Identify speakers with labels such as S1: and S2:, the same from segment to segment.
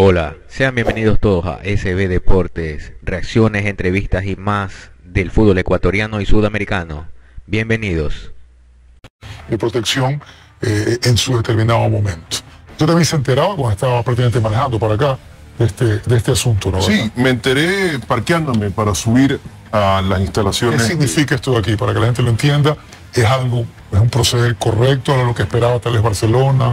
S1: Hola, sean bienvenidos todos a SB Deportes, reacciones, entrevistas y más del fútbol ecuatoriano y sudamericano. Bienvenidos.
S2: De protección en su determinado momento. Yo también se enteraba cuando estaba prácticamente manejando para acá de este asunto, ¿no?
S3: Sí, me enteré parqueándome para subir a las instalaciones.
S2: ¿Qué significa esto de aquí? Para que la gente lo entienda, es un proceder correcto a lo que esperaba tal vez Barcelona.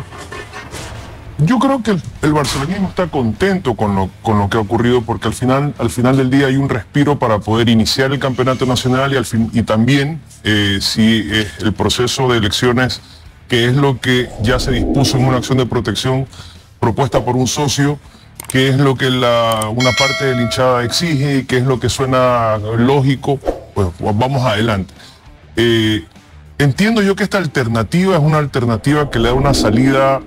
S3: Yo creo que el barcelonismo está contento con lo que ha ocurrido, porque al final del día hay un respiro para poder iniciar el campeonato nacional y también si el proceso de elecciones, que es lo que ya se dispuso en una acción de protección propuesta por un socio, que es lo que una parte de la hinchada exige y que es lo que suena lógico, pues vamos adelante. Entiendo yo que esta alternativa es una alternativa que le da una salida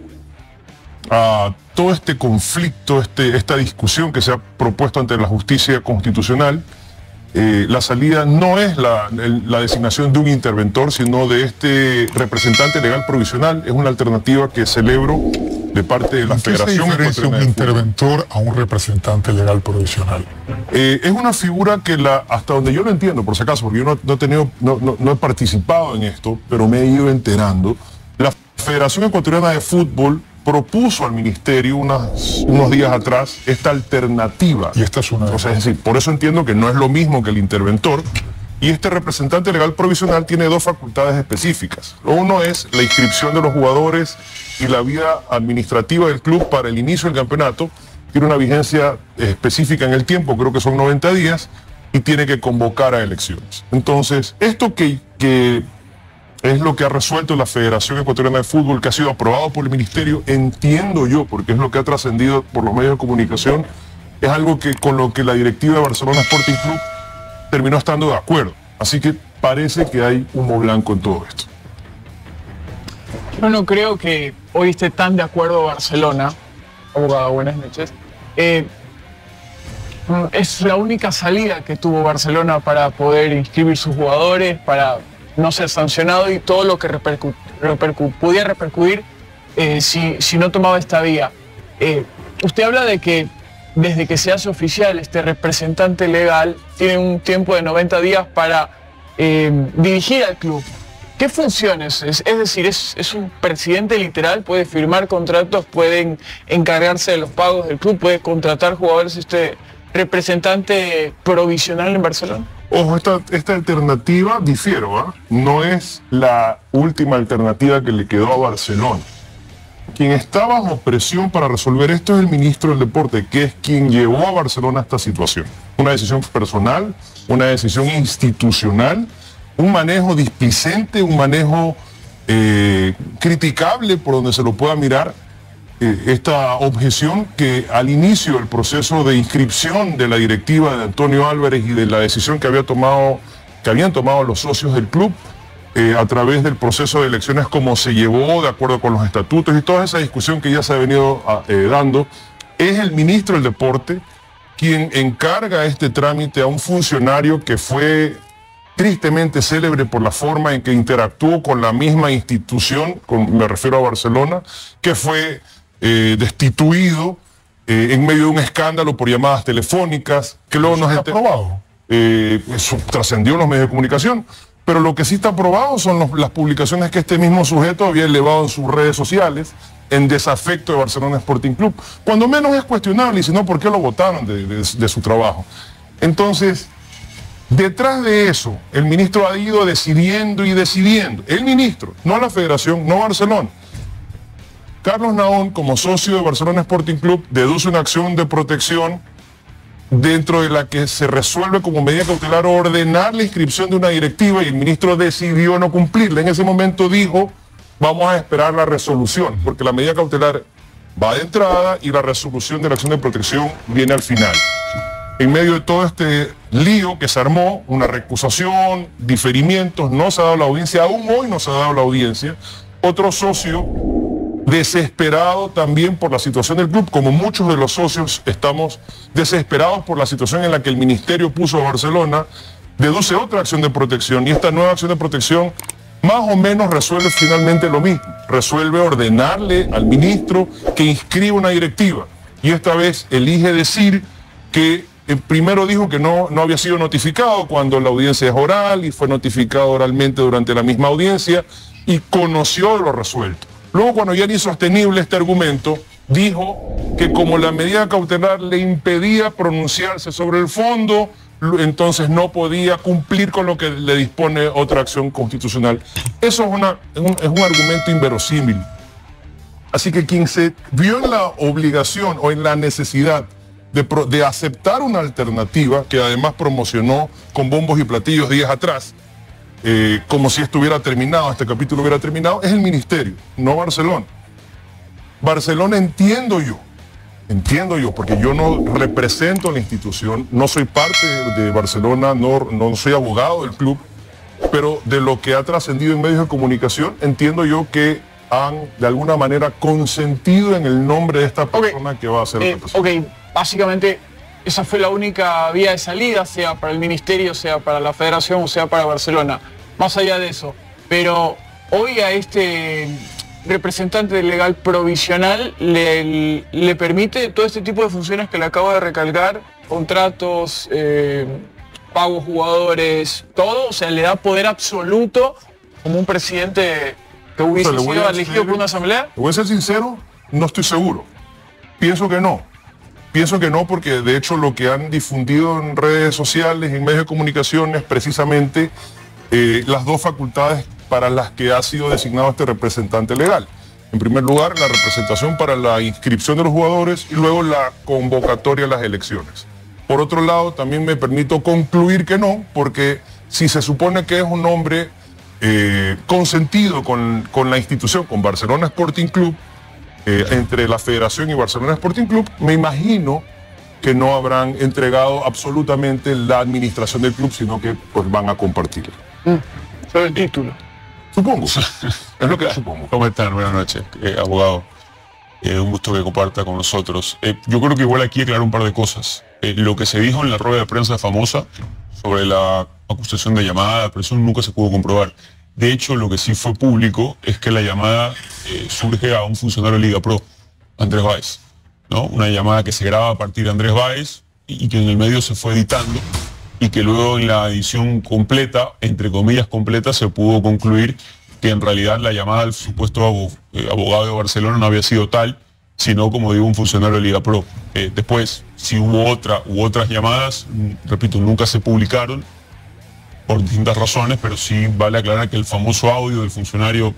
S3: a todo este conflicto, esta discusión que se ha propuesto ante la justicia constitucional. La salida no es la designación de un interventor, sino de este representante legal provisional. Es una alternativa que celebro de parte de la Federación.
S2: ¿Qué se diferencia un interventor a un representante legal provisional?
S3: Es una figura que hasta donde yo lo entiendo, por si acaso, porque yo no he participado en esto, pero me he ido enterando. La Federación Ecuatoriana de Fútbol propuso al ministerio unos días atrás esta alternativa.
S2: Y esta es una.
S3: O sea, es decir, por eso entiendo que no es lo mismo que el interventor. Y este representante legal provisional tiene dos facultades específicas. Uno es la inscripción de los jugadores y la vida administrativa del club para el inicio del campeonato. Tiene una vigencia específica en el tiempo, creo que son 90 días, y tiene que convocar a elecciones. Entonces, esto que es lo que ha resuelto la Federación Ecuatoriana de Fútbol, que ha sido aprobado por el ministerio, entiendo yo, porque es lo que ha trascendido por los medios de comunicación, es algo con lo que la directiva de Barcelona Sporting Club terminó estando de acuerdo. Así que parece que hay humo blanco en todo esto.
S4: Yo no creo que hoy esté tan de acuerdo Barcelona. Abogado, buenas noches. Es la única salida que tuvo Barcelona para poder inscribir sus jugadores, para no ser sancionado y todo lo que podía repercutir si no tomaba esta vía. Usted habla de que desde que se hace oficial este representante legal tiene un tiempo de 90 días para dirigir al club. ¿Qué funciones? Es decir, ¿es un presidente literal? ¿Puede firmar contratos? ¿Puede encargarse de los pagos del club? ¿Puede contratar jugadores? ¿Este representante provisional en Barcelona?
S3: Ojo, esta alternativa, difiero, ¿eh? No es la última alternativa que le quedó a Barcelona. Quien está bajo presión para resolver esto es el ministro del Deporte, que es quien llevó a Barcelona a esta situación. Una decisión personal, una decisión institucional, un manejo displicente, un manejo criticable por donde se lo pueda mirar. Esta objeción que al inicio del proceso de inscripción de la directiva de Antonio Álvarez y de la decisión que habían tomado los socios del club a través del proceso de elecciones, como se llevó de acuerdo con los estatutos y toda esa discusión que ya se ha venido dando, es el ministro del Deporte quien encarga este trámite a un funcionario que fue tristemente célebre por la forma en que interactuó con la misma institución, me refiero a Barcelona, que fue destituido en medio de un escándalo por llamadas telefónicas, que luego
S2: ¿Eso está aprobado?
S3: Eso trascendió en los medios de comunicación, pero lo que sí está aprobado son las publicaciones que este mismo sujeto había elevado en sus redes sociales en desafecto de Barcelona Sporting Club. Cuando menos es cuestionable, y si no, ¿por qué lo votaron de su trabajo? Entonces, detrás de eso, el ministro ha ido decidiendo y decidiendo. El ministro, no la federación, no Barcelona. Carlos Naón, como socio de Barcelona Sporting Club, deduce una acción de protección dentro de la que se resuelve como medida cautelar ordenar la inscripción de una directiva, y el ministro decidió no cumplirla. En ese momento dijo, vamos a esperar la resolución, porque la medida cautelar va de entrada y la resolución de la acción de protección viene al final. En medio de todo este lío que se armó, una recusación, diferimientos, no se ha dado la audiencia, aún hoy no se ha dado la audiencia. Otro socio, desesperado también por la situación del club, como muchos de los socios estamos desesperados por la situación en la que el ministerio puso a Barcelona, deduce otra acción de protección, y esta nueva acción de protección más o menos resuelve finalmente lo mismo. Resuelve ordenarle al ministro que inscriba una directiva. y esta vez elige decir que primero dijo que no había sido notificado cuando la audiencia es oral y fue notificado oralmente durante la misma audiencia y conoció lo resuelto. Luego, cuando ya era insostenible este argumento, dijo que como la medida cautelar le impedía pronunciarse sobre el fondo, entonces no podía cumplir con lo que le dispone otra acción constitucional. Eso es un argumento inverosímil. Así que quien se vio en la obligación o en la necesidad de aceptar una alternativa que además promocionó con bombos y platillos días atrás, como si estuviera terminado, este capítulo hubiera terminado, es el ministerio, no Barcelona. Barcelona entiendo yo, porque yo no represento a la institución, no soy parte de Barcelona, no soy abogado del club, pero de lo que ha trascendido en medios de comunicación, entiendo yo que han de alguna manera consentido en el nombre de esta persona que va a ser representante.
S4: Básicamente esa fue la única vía de salida, sea para el ministerio, sea para la federación o sea para Barcelona. Más allá de eso, pero hoy a este representante legal provisional le permite todo este tipo de funciones que le acabo de recalcar, contratos, pagos jugadores, todo, o sea, le da poder absoluto como un presidente que hubiese sido elegido por una asamblea.
S3: Voy a ser sincero, no estoy seguro. Pienso que no porque de hecho lo que han difundido en redes sociales, en medios de comunicación es precisamente las dos facultades para las que ha sido designado este representante legal. En primer lugar, la representación para la inscripción de los jugadores y luego la convocatoria a las elecciones. Por otro lado, también me permito concluir que no, porque si se supone que es un hombre consentido con la institución, con Barcelona Sporting Club, entre la Federación y Barcelona Sporting Club, me imagino que no habrán entregado absolutamente la administración del club, sino que pues van a compartirla.
S4: Solo el título.
S3: Supongo. Es lo que supongo.
S5: ¿Cómo están? Buenas noches, abogado. Un gusto que comparta con nosotros. Yo creo que igual aquí aclarar un par de cosas. Lo que se dijo en la rueda de prensa famosa sobre la acusación de llamada, pero eso nunca se pudo comprobar. De hecho, lo que sí fue público es que la llamada surge a un funcionario de Liga Pro, Andrés Báez, ¿no? Una llamada que se graba a partir de Andrés Báez y que en el medio se fue editando y que luego en la edición completa, entre comillas completa, se pudo concluir que en realidad la llamada al supuesto abogado de Barcelona no había sido tal, sino, como digo, un funcionario de Liga Pro. Después, si hubo otra u otras llamadas, repito, nunca se publicaron, por distintas razones, pero sí vale aclarar que el famoso audio del funcionario,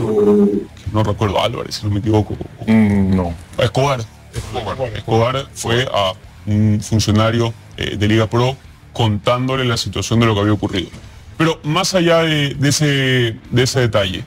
S5: no recuerdo, Álvarez, si no me equivoco.
S3: No.
S5: Escobar fue a un funcionario de Liga Pro contándole la situación de lo que había ocurrido. Pero más allá de ese detalle,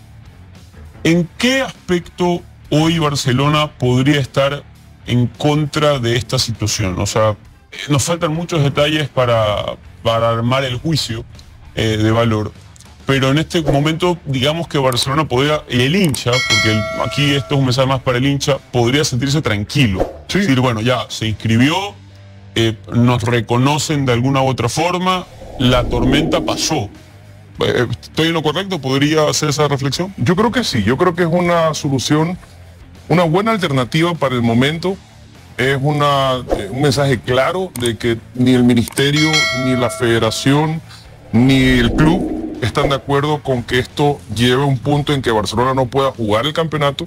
S5: ¿en qué aspecto hoy Barcelona podría estar en contra de esta situación? O sea, nos faltan muchos detalles para armar el juicio de valor, pero en este momento digamos que Barcelona podría, el hincha, porque aquí esto es un mensaje más para el hincha, podría sentirse tranquilo. Sí. Es decir, bueno, ya se inscribió, nos reconocen de alguna u otra forma, la tormenta pasó. ¿Estoy en lo correcto? ¿Podría hacer esa reflexión?
S3: Yo creo que sí, yo creo que es una solución, una buena alternativa para el momento. Es un mensaje claro de que ni el ministerio, ni la federación, ni el club están de acuerdo con que esto lleve a un punto en que Barcelona no pueda jugar el campeonato.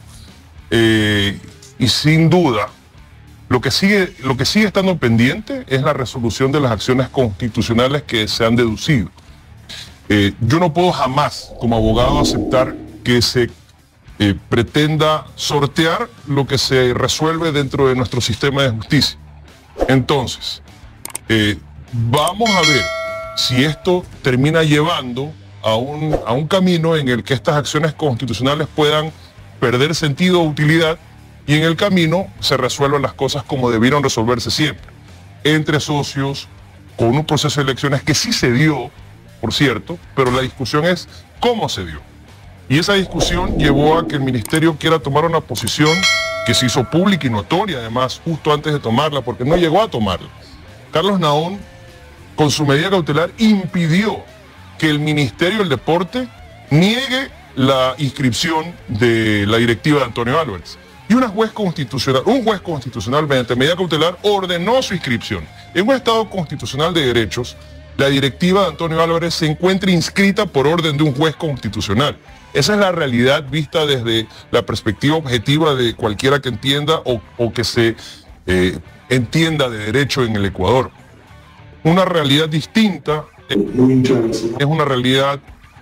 S3: Y sin duda, lo que sigue estando pendiente es la resolución de las acciones constitucionales que se han deducido. Yo no puedo jamás, como abogado, aceptar que se pretenda sortear lo que se resuelve dentro de nuestro sistema de justicia. Entonces, vamos a ver si esto termina llevando a un camino en el que estas acciones constitucionales puedan perder sentido o utilidad y en el camino se resuelvan las cosas como debieron resolverse siempre, entre socios, con un proceso de elecciones que sí se dio, por cierto, pero la discusión es cómo se dio. Y esa discusión llevó a que el ministerio quiera tomar una posición que se hizo pública y notoria, además, justo antes de tomarla, porque no llegó a tomarla. Carlos Naón, con su medida cautelar, impidió que el Ministerio del Deporte niegue la inscripción de la directiva de Antonio Álvarez. y un juez constitucional mediante medida cautelar ordenó su inscripción. En un Estado constitucional de derechos, la directiva de Antonio Álvarez se encuentra inscrita por orden de un juez constitucional. Esa es la realidad vista desde la perspectiva objetiva de cualquiera que entienda o que se entienda de derecho en el Ecuador. Una realidad distinta es una realidad,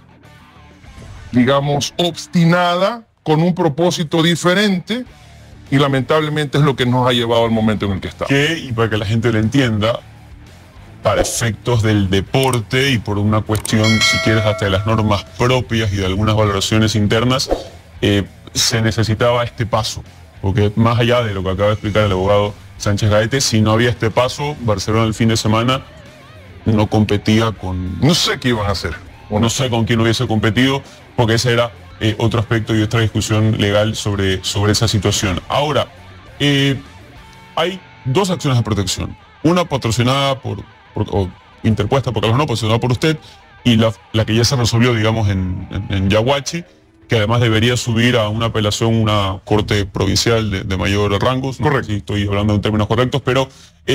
S3: digamos, obstinada, con un propósito diferente, y lamentablemente es lo que nos ha llevado al momento en el que estamos.
S5: Y para que la gente lo entienda, para efectos del deporte y por una cuestión, si quieres, hasta de las normas propias y de algunas valoraciones internas, se necesitaba este paso. Porque más allá de lo que acaba de explicar el abogado Sánchez Gaete, si no había este paso, Barcelona el fin de semana no competía con...
S3: No sé qué iban a hacer.
S5: No sé con quién hubiese competido, porque ese era otro aspecto y otra discusión legal sobre esa situación. Ahora, hay dos acciones de protección. Una patrocinada o interpuesta por Carlos Nao, patrocinada por usted, y la que ya se resolvió, digamos, en Yaguachi, que además debería subir a una apelación, una corte provincial de mayor rango.
S3: Correcto.
S5: No sé si estoy hablando en términos correctos, pero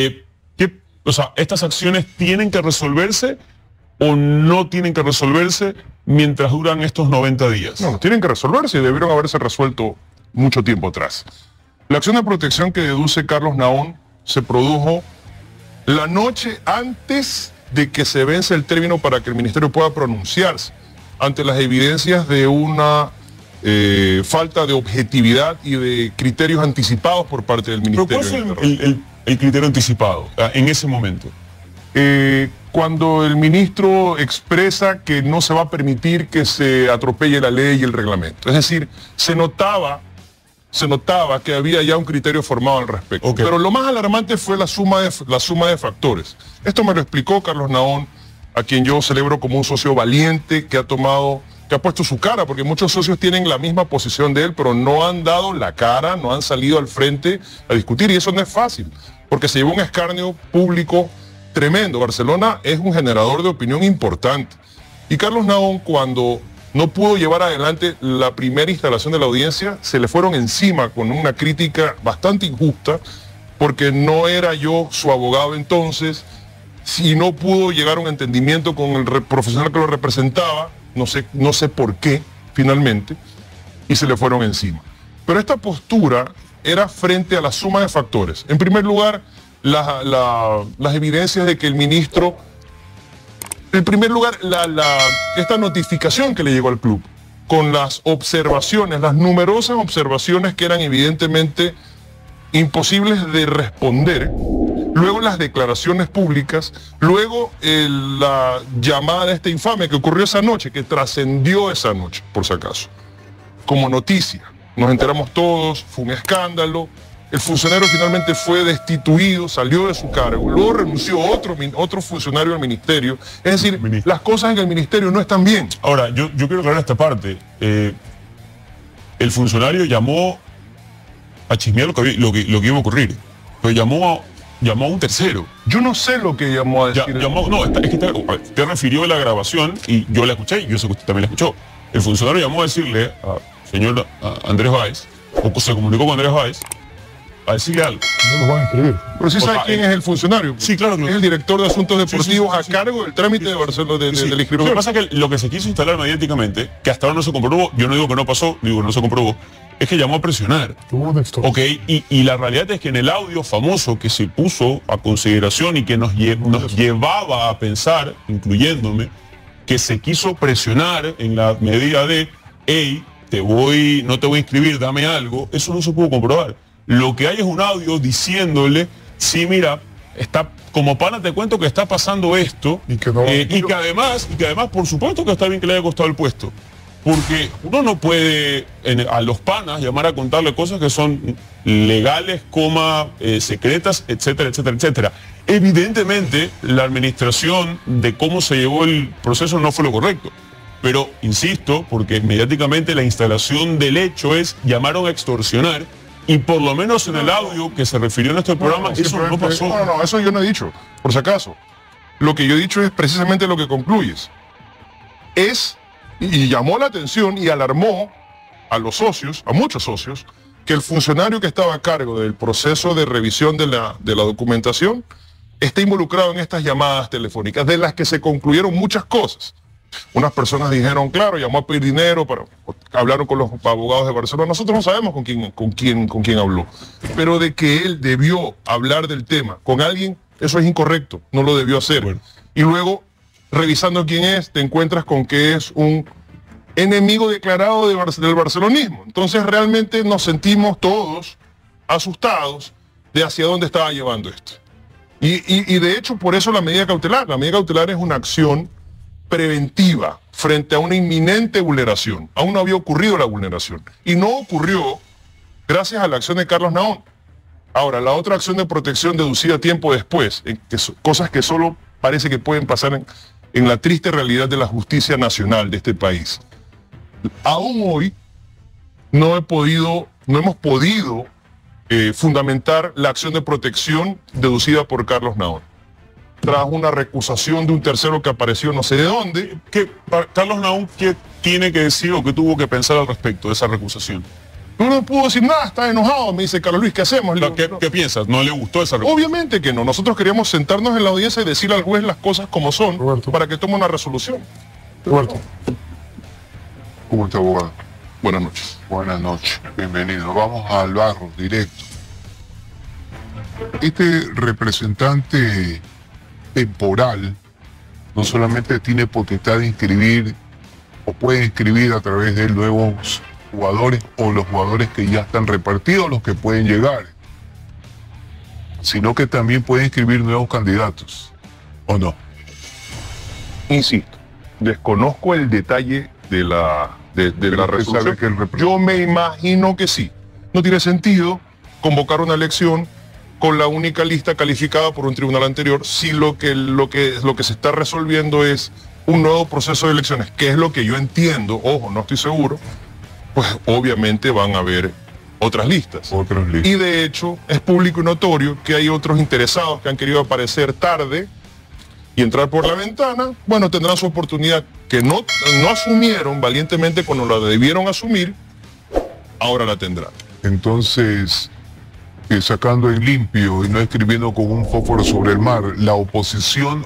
S5: o sea, ¿estas acciones tienen que resolverse o no tienen que resolverse mientras duran estos 90 días?
S3: No, tienen que resolverse y debieron haberse resuelto mucho tiempo atrás. La acción de protección que deduce Carlos Naón se produjo la noche antes de que se vence el término para que el ministerio pueda pronunciarse ante las evidencias de una falta de objetividad y de criterios anticipados por parte del ministerio.
S5: ¿Pero cuál fue el criterio anticipado en ese momento?
S3: Cuando el ministro expresa que no se va a permitir que se atropelle la ley y el reglamento. Es decir, se notaba que había ya un criterio formado al respecto.
S5: Okay.
S3: Pero lo más alarmante fue la suma de factores. Esto me lo explicó Carlos Naón, a quien yo celebro como un socio valiente que ha puesto su cara, porque muchos socios tienen la misma posición de él, pero no han dado la cara, no han salido al frente a discutir, y eso no es fácil, porque se llevó un escarnio público tremendo. Barcelona es un generador de opinión importante. Y Carlos Naón, cuando no pudo llevar adelante la primera instalación de la audiencia, se le fueron encima con una crítica bastante injusta, porque no era yo su abogado entonces, si no pudo llegar a un entendimiento con el profesional que lo representaba, no sé por qué, finalmente, y se le fueron encima. Pero esta postura era frente a la suma de factores. En primer lugar, las evidencias de que el ministro, en primer lugar, esta notificación que le llegó al club, con las observaciones, las numerosas observaciones que eran evidentemente imposibles de responder, luego las declaraciones públicas, luego la llamada de esta infame que ocurrió esa noche, que trascendió esa noche, por si acaso, como noticia. Nos enteramos todos, fue un escándalo. El funcionario finalmente fue destituido, salió de su cargo, luego renunció otro funcionario del ministerio. Es decir, las cosas en el ministerio no están bien.
S5: Ahora, yo quiero aclarar esta parte. El funcionario llamó a chismear lo que iba a ocurrir, pero llamó a un tercero.
S3: Yo no sé lo que llamó a decir.
S5: Es que te refirió a la grabación y yo la escuché y yo sé que usted también la escuchó. El funcionario llamó a decirle al señor Andrés Báez, o se comunicó con Andrés Báez, a decirle algo.
S2: No lo van a inscribir.
S3: Pero sí sabe quién es el funcionario.
S5: Sí, claro.
S3: Es el director de Asuntos Deportivos a cargo del trámite de Barcelona de la inscripción.
S5: Lo que pasa es que lo que se quiso instalar mediáticamente, que hasta ahora no se comprobó, yo no digo que no pasó, digo que no se comprobó, es que llamó a presionar. Ok, y la realidad es que en el audio famoso que se puso a consideración y que nos llevaba a pensar, incluyéndome, que se quiso presionar en la medida de, hey, no te voy a inscribir, dame algo, eso no se pudo comprobar. Lo que hay es un audio diciéndole, sí, mira, como pana te cuento que está pasando esto, y que además, por supuesto que está bien que le haya costado el puesto. Porque uno no puede a los panas llamar a contarle cosas que son legales, secretas, etcétera, etcétera, etcétera. Evidentemente, la administración de cómo se llevó el proceso no fue lo correcto. Pero, insisto, porque mediáticamente la instalación del hecho es llamaron a extorsionar, y por lo menos en el audio que se refirió en este programa, eso no pasó.
S3: No, eso yo no he dicho, por si acaso. Lo que yo he dicho es precisamente lo que concluyes. Y llamó la atención y alarmó a los socios, a muchos socios, que el funcionario que estaba a cargo del proceso de revisión de la documentación está involucrado en estas llamadas telefónicas, de las que se concluyeron muchas cosas. Unas personas dijeron, claro, llamó a pedir dinero, hablaron con los abogados de Barcelona. Nosotros no sabemos con quién habló. Pero de que él debió hablar del tema con alguien, eso es incorrecto, no lo debió hacer. Bueno. Y luego, revisando quién es, te encuentras con que es un enemigo declarado del barcelonismo. Entonces realmente nos sentimos todos asustados de hacia dónde estaba llevando esto. Y de hecho, por eso la medida cautelar. La medida cautelar es una acción preventiva frente a una inminente vulneración. Aún no había ocurrido la vulneración. Y no ocurrió gracias a la acción de Carlos Naón. Ahora, la otra acción de protección deducida tiempo después, cosas que solo parece que pueden pasar en la triste realidad de la justicia nacional de este país. Aún hoy no hemos podido fundamentar la acción de protección deducida por Carlos Naón, tras una recusación de un tercero que apareció no sé de dónde.
S5: Carlos Naón, ¿qué tiene que decir o qué tuvo que pensar al respecto de esa recusación?
S3: No pudo decir nada, está enojado. Me dice, Carlos Luis, ¿qué hacemos?
S5: ¿Qué piensas? ¿No le gustó esa recusación?
S3: Obviamente que no. Nosotros queríamos sentarnos en la audiencia y decirle al juez las cosas como son, Roberto, para que tome una resolución.
S2: Roberto. ¿Cómo está, abogado?
S3: Buenas noches.
S2: Buenas noches, bienvenido. Vamos al barro, directo. Este representante temporal no solamente tiene potestad de inscribir o puede inscribir a través de nuevos jugadores o los jugadores que ya están repartidos, los que pueden llegar, sino que también puede inscribir nuevos candidatos, ¿o no?
S3: Insisto, desconozco el detalle de la resolución. Yo me imagino que sí. No tiene sentido convocar una elección con la única lista calificada por un tribunal anterior si lo que se está resolviendo es un nuevo proceso de elecciones, que es lo que yo entiendo. Ojo, no estoy seguro. Pues obviamente van a haber otras listas. Y de hecho es público y notorio que hay otros interesados que han querido aparecer tarde y entrar por la ventana. Bueno, tendrán su oportunidad, que no asumieron valientemente cuando la debieron asumir, ahora la tendrán.
S2: Entonces, sacando en limpio y no escribiendo con un fósforo sobre el mar, la oposición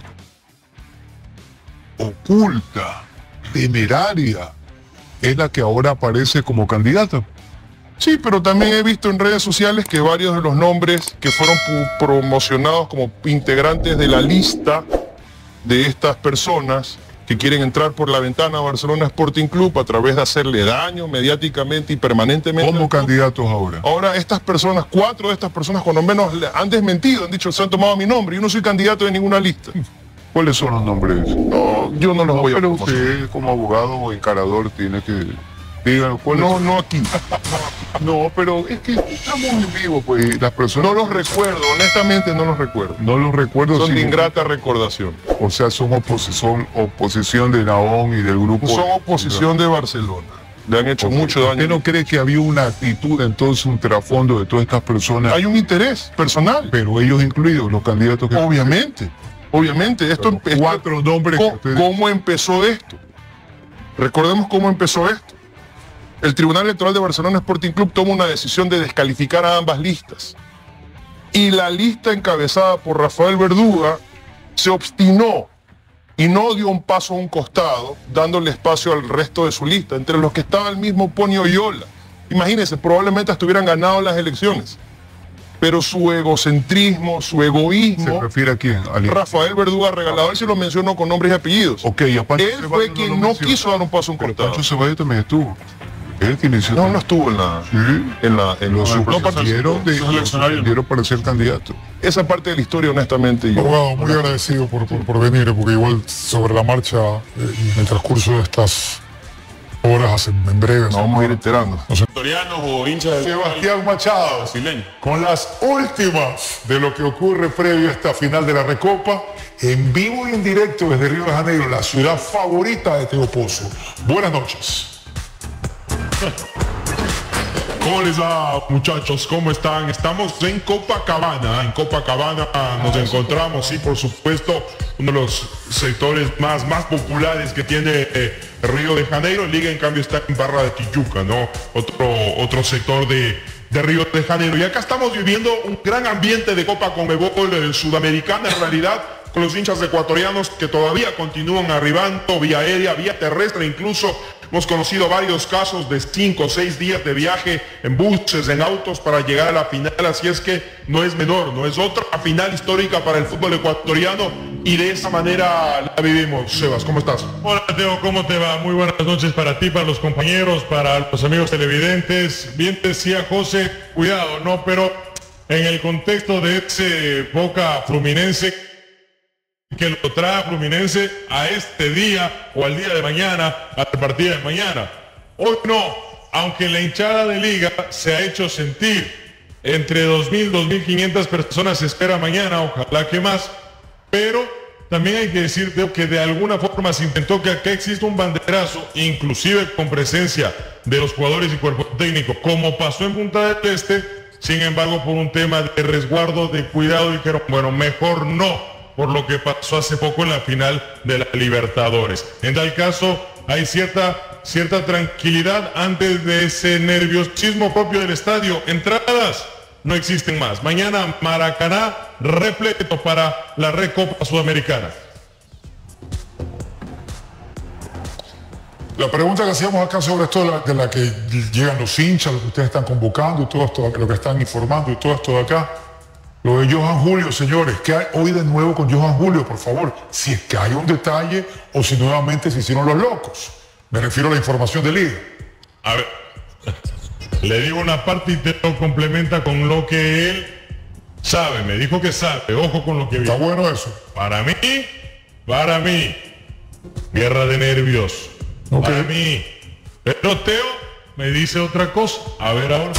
S2: oculta, temeraria, es la que ahora aparece como candidata.
S3: Sí, pero también he visto en redes sociales que varios de los nombres que fueron promocionados como integrantes de la lista de estas personas que quieren entrar por la ventana a Barcelona Sporting Club a través de hacerle daño mediáticamente y permanentemente.
S2: ¿Como candidatos ahora?
S3: Ahora estas personas, 4 de estas personas cuando menos han desmentido, han dicho, se han tomado mi nombre, yo no soy candidato de ninguna lista.
S2: ¿Cuáles son los nombres?
S3: No, yo no los voy a
S2: pero usted como abogado o encarador tiene que... Digan,
S3: no aquí.
S2: No, pero es que estamos en vivo, pues las personas...
S3: No los recuerdo, honestamente no los recuerdo.
S2: No los recuerdo.
S3: Son de ingrata recordación.
S2: O sea, son oposición de Naón y del grupo...
S3: Son oposición de Barcelona. Le han hecho mucho daño.
S2: ¿Usted no cree que había una actitud, entonces, un trasfondo de todas estas personas?
S3: Hay un interés personal.
S2: Pero ellos incluidos, los candidatos que...
S3: Obviamente. Esto
S2: 4 nombres que ustedes...
S3: ¿Cómo empezó esto? Recordemos cómo empezó esto. El Tribunal Electoral de Barcelona Sporting Club toma una decisión de descalificar a ambas listas. Y la lista encabezada por Rafael Verduga se obstinó y no dio un paso a un costado, dándole espacio al resto de su lista, entre los que estaba el mismo Pony Oyola. Imagínense, probablemente hasta hubieran ganado las elecciones. Pero su egocentrismo, su egoísmo...
S2: ¿Se refiere a quién?
S3: Rafael Verduga Regalado, él se lo mencionó con nombres y appidos.
S2: Ok, y a
S3: él fue quien no quiso dar un paso a un costado.
S2: Pancho Ceballos también estuvo. Él quien inició.
S3: No estuvo en la...
S2: Sí. Los dieron para ser candidato.
S3: Esa parte de la historia, honestamente, yo...
S2: Abogado, muy agradecido por venir, porque igual sobre la marcha, en el transcurso de estas horas, en breve...
S3: Nos vamos a ir enterando.
S5: Victorianos o hinchas de...
S2: Sebastián Machado,
S5: brasileño,
S2: con las últimas de lo que ocurre previo a esta final de la Recopa, en vivo y en directo desde Río de Janeiro, la ciudad favorita de Teo Pozo. Buenas noches.
S6: ¿Cómo les va, muchachos? ¿Cómo están? Estamos en Copacabana. En Copacabana nos encontramos, sí, por supuesto, uno de los sectores más populares que tiene Río de Janeiro. Liga, en cambio, está en Barra de Tijuca, ¿no? Otro sector de de Río de Janeiro. Y acá estamos viviendo un gran ambiente de Copa Conmebol Sudamericana, en realidad, con los hinchas ecuatorianos que todavía continúan arribando vía aérea, vía terrestre. Incluso hemos conocido varios casos de 5 o 6 días de viaje en buses, en autos para llegar a la final. Así es que no es menor, no es otra final histórica para el fútbol ecuatoriano y de esa manera la vivimos. Sebas, ¿cómo estás?
S7: Hola Teo, ¿cómo te va? Muy buenas noches para ti, para los compañeros, para los amigos televidentes. Bien decía José, cuidado, ¿no? Pero en el contexto de ese Boca Fluminense, que lo trae Fluminense a este día o al día de mañana, al partido de mañana. Hoy no, aunque la hinchada de Liga se ha hecho sentir, entre 2.000, 2.500 personas se espera mañana, ojalá que más, pero también hay que decir que de alguna forma se intentó que acá exista un banderazo, inclusive con presencia de los jugadores y cuerpo técnico, como pasó en Punta del Este. Sin embargo, por un tema de resguardo, de cuidado, dijeron, bueno, mejor no, por lo que pasó hace poco en la final de la Libertadores. En tal caso, hay cierta tranquilidad antes de ese nerviosismo propio del estadio. Entradas no existen más. Mañana Maracaná repleto para la Recopa Sudamericana.
S3: La pregunta que hacíamos acá sobre esto de la que llegan los hinchas, lo que ustedes están convocando y todo esto, lo que están informando y todo esto de acá. Lo de Johan Julio, señores, ¿qué hay hoy de nuevo con Johan Julio, por favor? Si es que hay un detalle o si nuevamente se hicieron los locos. Me refiero a la información de Liga.
S7: A ver, le digo una parte y te lo complementa con lo que él sabe. Me dijo que sabe, ojo con lo que
S3: Está
S7: vi.
S3: bueno eso.
S7: Para mí, guerra de nervios.
S3: Ok.
S7: Para mí. Pero Teo me dice otra cosa. A ver ahora.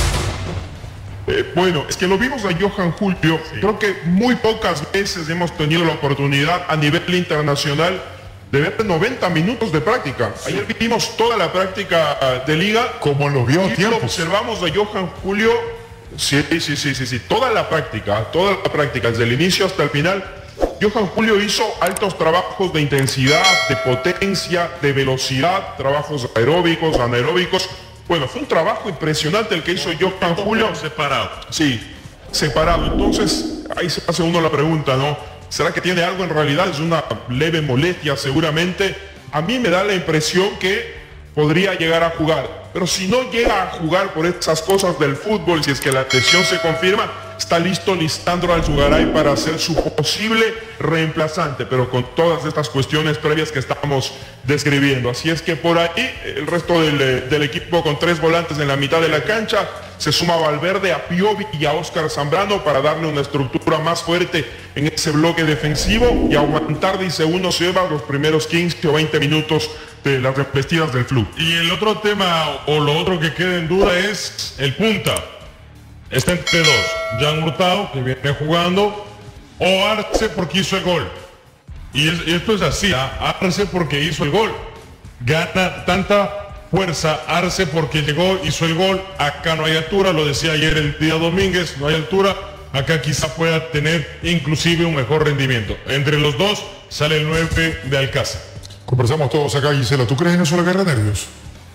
S6: Bueno, es que lo vimos a Johan Julio, creo que muy pocas veces hemos tenido la oportunidad a nivel internacional de ver 90 minutos de práctica. Ayer vimos toda la práctica de Liga.
S3: Como en los viejos
S6: Y
S3: tiempos.
S6: observamos a Johan Julio, sí, toda la práctica, desde el inicio hasta el final. Johan Julio hizo altos trabajos de intensidad, de potencia, de velocidad, trabajos aeróbicos, anaeróbicos. Bueno, fue un trabajo impresionante el que hizo Johan Julio.
S7: Separado.
S6: Sí, separado. Entonces, ahí se hace uno la pregunta, ¿no? ¿Será que tiene algo en realidad? Es una leve molestia seguramente. A mí me da la impresión que podría llegar a jugar. Pero si no llega a jugar por esas cosas del fútbol, si es que la lesión se confirma, está listo Lisandro Alzugaray para ser su posible reemplazante, pero con todas estas cuestiones previas que estamos describiendo. Así es que por ahí el resto del equipo con 3 volantes en la mitad de la cancha, se suma Valverde, a Piovi y a Óscar Zambrano para darle una estructura más fuerte en ese bloque defensivo y aguantar, dice uno, Sebas, los primeros 15 o 20 minutos de las revestidas del club.
S7: Y el otro tema o lo otro que queda en duda es el punta. Está entre dos, Jan Hurtado, que viene jugando, o Arce porque hizo el gol. Y esto es así, Arce porque hizo el gol. Gana tanta fuerza Arce porque llegó, hizo el gol. Acá no hay altura, lo decía ayer el día Domínguez, no hay altura. Acá quizá pueda tener inclusive un mejor rendimiento. Entre los dos sale el 9 de Alcázar.
S3: Conversamos todos acá, Gisela. ¿Tú crees en eso de la guerra de nervios?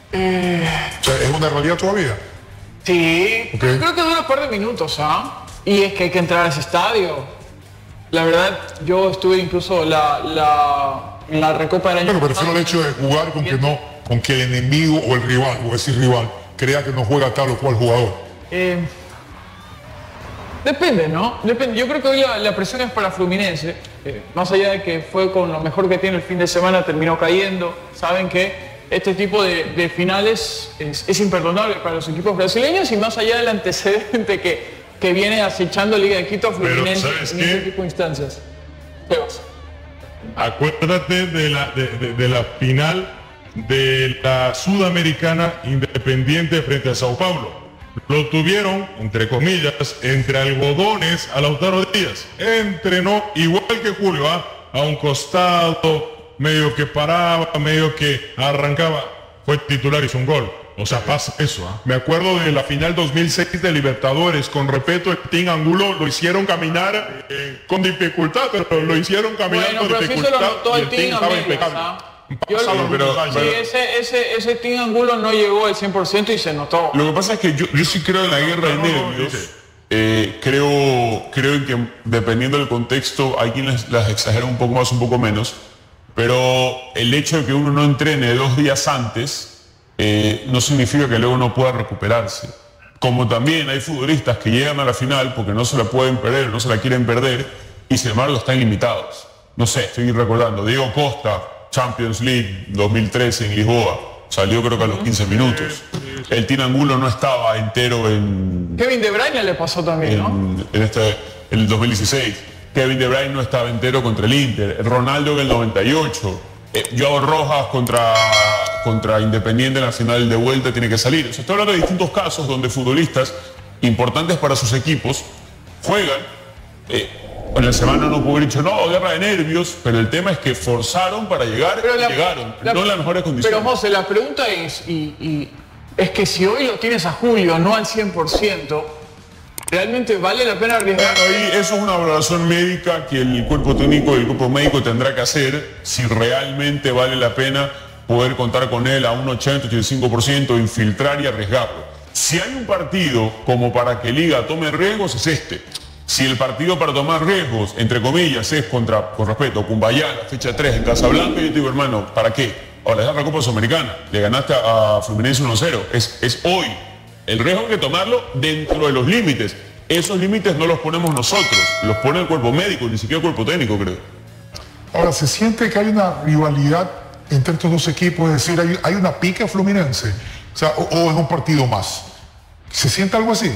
S3: O sea, ¿es una realidad todavía?
S4: Sí,
S3: Ok.
S4: creo que dura un par de minutos, ¿ah? Y es que hay que entrar a ese estadio. La verdad, yo estuve incluso en la Recopa del año
S3: Bueno, prefiero el hecho de jugar con que el enemigo o el rival, o decir rival, crea que no juega tal o cual jugador.
S4: Depende, ¿no? Depende. Yo creo que hoy la presión es para Fluminense. Más allá de que fue con lo mejor que tiene el fin de semana, terminó cayendo. Saben que este tipo de finales es imperdonable para los equipos brasileños y más allá del antecedente que viene acechando Liga de Quito a Fluminense
S7: ¿sabes
S4: en
S7: qué?
S4: este tipo de instancias. Sebas.
S7: Acuérdate de la final de la Sudamericana Independiente frente a Sao Paulo. Lo tuvieron, entre comillas, entre algodones a Lautaro Díaz. Entrenó igual que Julio, a un costado, medio que paraba, medio que arrancaba. Fue titular, hizo un gol. O sea, pasa eso.
S6: Me acuerdo de la final 2006 de Libertadores, con respeto, el Team Angulo lo hicieron caminar con dificultad, pero lo hicieron caminar
S4: Bueno,
S6: con
S4: pero sí se lo
S6: dificultad
S4: notó
S6: y
S4: el
S6: el
S4: Team
S6: Team estaba
S4: a medias,
S6: impecable.
S4: Ese Team Angulo no llegó al 100% y se notó.
S5: Lo que pasa es que yo sí creo en la guerra de nervios. Creo en que dependiendo del contexto hay quienes las exagera un poco más, un poco menos, pero el hecho de que uno no entrene 2 días antes no significa que luego no pueda recuperarse. Como también hay futbolistas que llegan a la final porque no se la pueden perder, no se la quieren perder y sin embargo están limitados. No sé, estoy recordando, Diego Costa, Champions League 2013 en Lisboa, salió creo que a los 15 minutos. El Team Angulo no estaba entero en...
S4: Kevin De Bruyne le pasó también, ¿no?
S5: En el 2016. Kevin De Bruyne no estaba entero contra el Inter. Ronaldo en el 98. Joao Rojas contra Independiente en la final de vuelta tiene que salir. O sea, estoy hablando de distintos casos donde futbolistas importantes para sus equipos juegan. En la semana no puedo haber dicho, no, guerra de nervios, pero el tema es que forzaron para llegar y llegaron, no en las mejores condiciones.
S4: Pero José, la pregunta es, es que si hoy lo tienes a Julio, no al 100%, ¿realmente vale la pena arriesgar?
S5: Ahí eso es una valoración médica que el cuerpo técnico y el grupo médico tendrá que hacer si realmente vale la pena poder contar con él a un 80-85%, infiltrar y arriesgarlo. Si hay un partido como para que Liga tome riesgos, es este. Si el partido para tomar riesgos, entre comillas, es contra, con respeto, Cumbayá, la fecha 3 en Casablanca, yo te digo, hermano, ¿para qué? Ahora, es la Copa Sudamericana, le ganaste a Fluminense 1-0, es hoy. El riesgo hay que tomarlo dentro de los límites. Esos límites no los ponemos nosotros, los pone el cuerpo médico, ni siquiera el cuerpo técnico, creo.
S2: Ahora, ¿se siente que hay una rivalidad entre estos dos equipos? Es decir, ¿hay una pica Fluminense? O sea, o es un partido más. ¿Se siente algo así?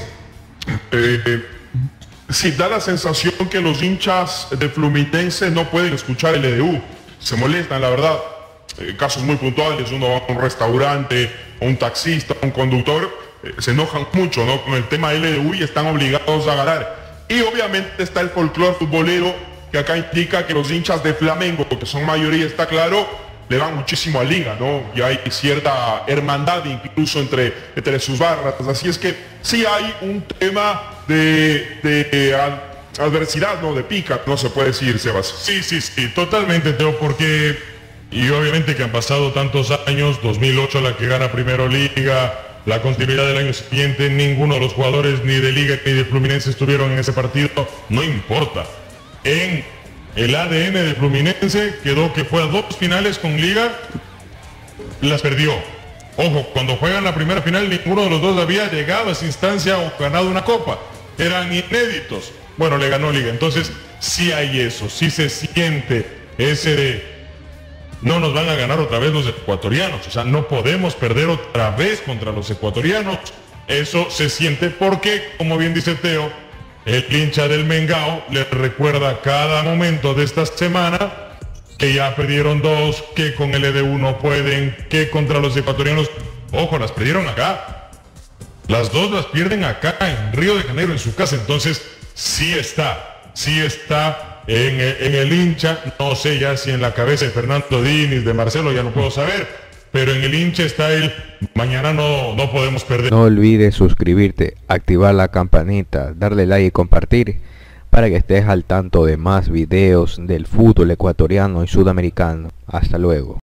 S6: Sí, da la sensación que los hinchas de Fluminense no pueden escuchar el LDU. Se molestan, la verdad. Casos muy puntuales, uno va a un restaurante, o un taxista, un conductor, se enojan mucho, ¿no?, con el tema del LDU y están obligados a ganar. Y obviamente está el folclore futbolero que acá indica que los hinchas de Flamengo, que son mayoría, está claro, le van muchísimo a Liga, ¿no? Y hay cierta hermandad incluso entre sus barras. Así es que sí hay un tema de adversidad, ¿no? De pica, no se puede decir, Sebas.
S7: Sí, totalmente, Teo, porque... Y obviamente que han pasado tantos años, 2008 la que gana primero Liga, la continuidad del año siguiente, ninguno de los jugadores ni de Liga ni de Fluminense estuvieron en ese partido, no importa. En el ADN de Fluminense quedó que fue a 2 finales con Liga, las perdió. Ojo, cuando juegan la primera final ninguno de los dos había llegado a esa instancia o ganado una copa, eran inéditos. Bueno, le ganó Liga, entonces sí hay eso, sí se siente ese de... No nos van a ganar otra vez los ecuatorianos, o sea, no podemos perder otra vez contra los ecuatorianos. Eso se siente porque, como bien dice Teo, el hincha del Mengao le recuerda cada momento de esta semana que ya perdieron 2, que con el EDU no pueden, que contra los ecuatorianos, ojo, las perdieron acá. Las 2 las pierden acá en Río de Janeiro, en su casa, entonces sí está en el hincha, no sé ya si en la cabeza de Fernando Diniz, de Marcelo, ya no puedo saber, pero en el hincha está mañana no podemos perder.
S1: No olvides suscribirte, activar la campanita, darle like y compartir para que estés al tanto de más videos del fútbol ecuatoriano y sudamericano. Hasta luego.